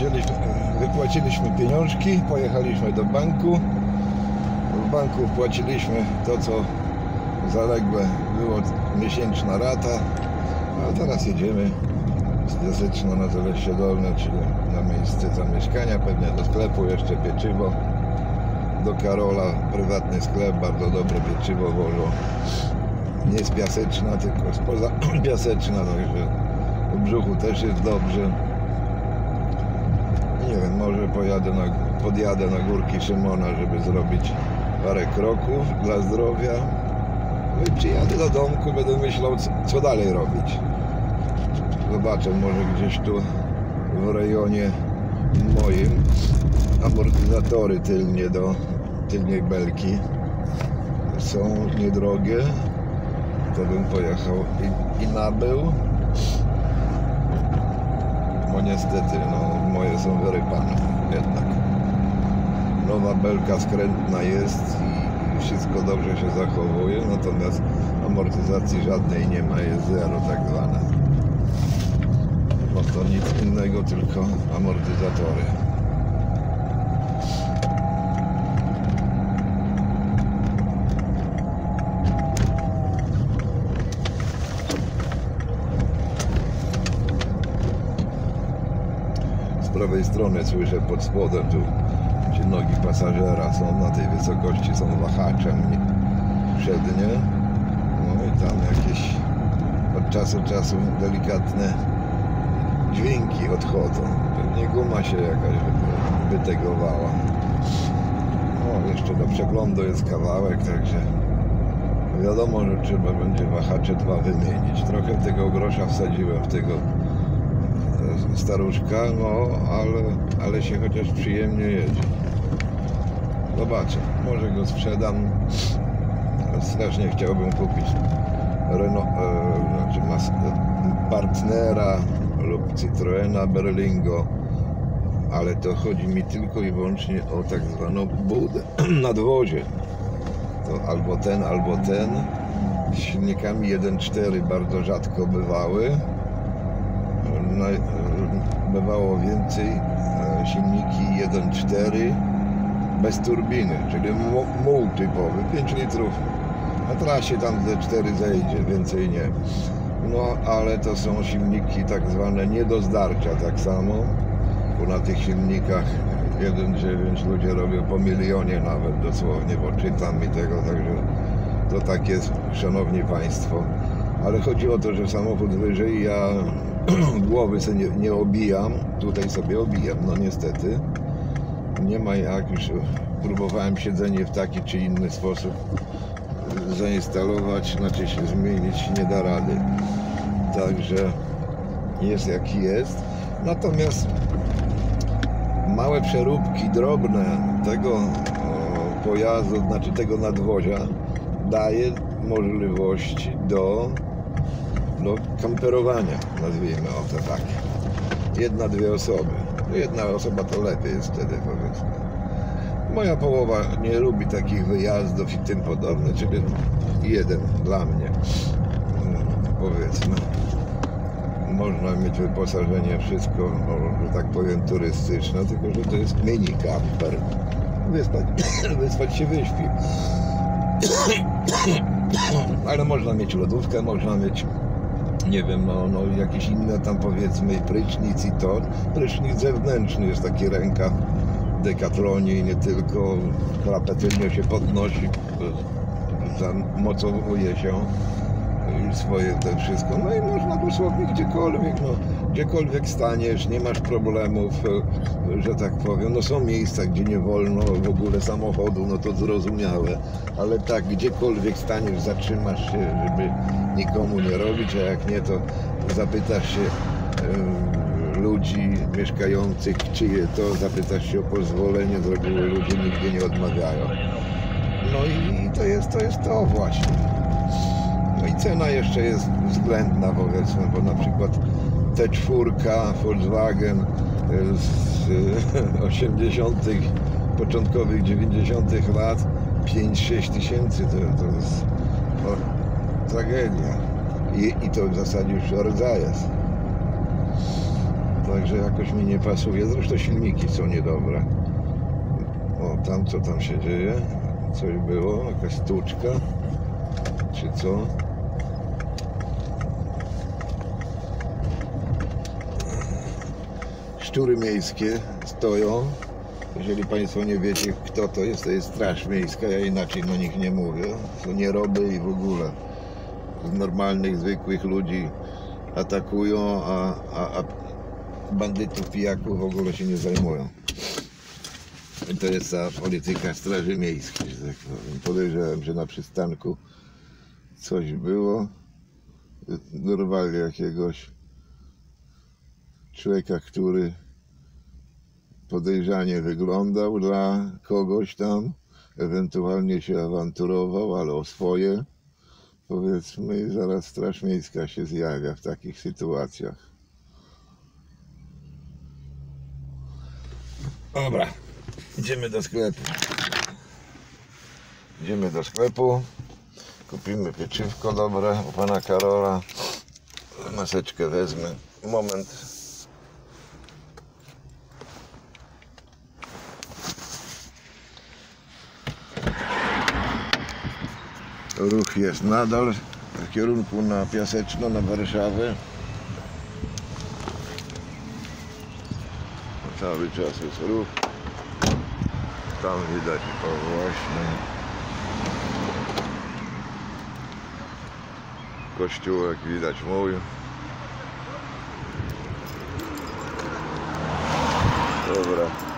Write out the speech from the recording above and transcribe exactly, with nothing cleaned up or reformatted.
wzięliśmy, wypłaciliśmy pieniążki, pojechaliśmy do banku. W banku wpłaciliśmy to, co zaległe było, miesięczna rata, a teraz jedziemy z Piaseczna na Zaleście Dolne, czyli na miejsce zamieszkania, pewnie do sklepu, jeszcze pieczywo do Karola, prywatny sklep, bardzo dobre pieczywo wożą, nie z Piaseczna, tylko spoza Piaseczna, także w brzuchu też jest dobrze. Nie wiem, może pojadę na, podjadę na górki Szymona, żeby zrobić parę kroków dla zdrowia. No i przyjadę do domku, będę myślał, co, co dalej robić. Zobaczę, może gdzieś tu w rejonie moim amortyzatory tylnie do tylnej belki są niedrogie. To bym pojechał i, i nabył. No niestety, no moje są wyrypane jednak. Nowa belka skrętna jest i wszystko dobrze się zachowuje, natomiast amortyzacji żadnej nie ma, jest zero tak zwane. No to nic innego, tylko amortyzatory. Z prawej strony słyszę pod spodem, tu gdzie nogi pasażera są, na tej wysokości są wahacze przednie. No i tam jakieś od czasu do czasu delikatne dźwięki odchodzą. Pewnie guma się jakaś wytegowała. O, jeszcze do przeglądu jest kawałek, także wiadomo, że trzeba będzie wahacze dwa wymienić. Trochę tego grosza wsadziłem w tego staruszka, no ale, ale się chociaż przyjemnie jedzie. Zobaczę, może go sprzedam. Strasznie chciałbym kupić Renault, e, znaczy mas, Partnera lub Citroena Berlingo, ale to chodzi mi tylko i wyłącznie o tak zwaną budę nadwozie. To albo ten, albo ten. Z silnikami jeden cztery bardzo rzadko bywały. Na, bywało więcej silniki jeden cztery bez turbiny, czyli muł typowy, pięć litrów. Na trasie tam ze cztery zejdzie, więcej nie. No ale to są silniki tak zwane nie do zdarcia tak samo, bo na tych silnikach jeden dziewięć ludzie robią po milionie nawet dosłownie, bo czytam mi tego, także to tak jest, szanowni państwo. Ale chodzi o to, że samochód wyżej, ja głowy sobie nie, nie obijam, tutaj sobie obijam, no niestety. Nie ma jak, już próbowałem siedzenie w taki czy inny sposób zainstalować, znaczy się zmienić, nie da rady. Także jest jaki jest. Natomiast małe przeróbki drobne tego o, pojazdu, znaczy tego nadwozia daje możliwość do, do kamperowania, nazwijmy o to tak. Jedna, dwie osoby. Jedna osoba to lepiej jest wtedy, powiedzmy. Moja połowa nie lubi takich wyjazdów i tym podobne, czyli jeden dla mnie, powiedzmy. Można mieć wyposażenie, wszystko, no, że tak powiem, turystyczne, tylko że to jest mini camper. Wyspać, wyspać się wyśpi. Ale można mieć lodówkę, można mieć, nie wiem, no, no jakieś inne tam, powiedzmy, prysznic i to. Prysznic zewnętrzny jest taki rękaw w Decathlonie i nie tylko. Klapę tylnie się podnosi, zamocowuje się i swoje te wszystko. No i można dosłownie gdziekolwiek, no, gdziekolwiek staniesz, nie masz problemów, że tak powiem. No są miejsca, gdzie nie wolno w ogóle samochodu, no to zrozumiałe, ale tak, gdziekolwiek staniesz, zatrzymasz się, żeby nikomu nie robić, a jak nie, to zapytasz się e, ludzi mieszkających, czyje to, zapytasz się o pozwolenie, z reguły ludzie nigdy nie odmawiają. No i to jest to, jest to właśnie. No i cena jeszcze jest względna, powiedzmy, bo na przykład T cztery Volkswagen z osiemdziesiątych, początkowych dziewięćdziesiątych lat pięć sześć tysięcy to, to jest no, tragedia. I, I to w zasadzie już rdza jest. Także jakoś mi nie pasuje. Zresztą silniki są niedobre. O, tam co tam się dzieje? Coś było? Jakaś stłuczka? Czy co? Szczury miejskie stoją. Jeżeli Państwo nie wiecie, kto to jest, to jest Straż Miejska. Ja inaczej na nich nie mówię. To nie robię i w ogóle z normalnych, zwykłych ludzi atakują, a, a, a bandytów, pijaków w ogóle się nie zajmują. I to jest ta polityka Straży Miejskiej, że tak powiem. Podejrzewam, że na przystanku coś było. Dorwali jakiegoś człowieka, który podejrzanie wyglądał dla kogoś tam, ewentualnie się awanturował, ale o swoje, powiedzmy, i zaraz Straż Miejska się zjawia w takich sytuacjach. Dobra, idziemy do sklepu. Idziemy do sklepu, kupimy pieczywko dobre u pana Karola. Maseczkę wezmę. Moment. Ruch jest nadal w kierunku na Piaseczno, na Warszawę. Cały czas jest ruch. Tam widać, o właśnie, kościółek widać mój. Dobra.